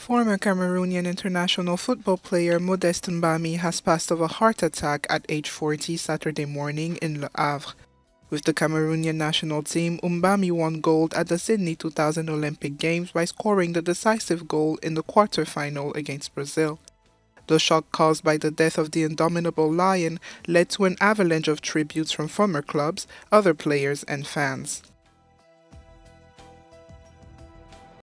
Former Cameroonian international football player Modeste M'Bami has passed of a heart attack at age 40 Saturday morning in Le Havre. With the Cameroonian national team, M'Bami won gold at the Sydney 2000 Olympic Games by scoring the decisive goal in the quarter-final against Brazil. The shock caused by the death of the indomitable Lion led to an avalanche of tributes from former clubs, other players and fans.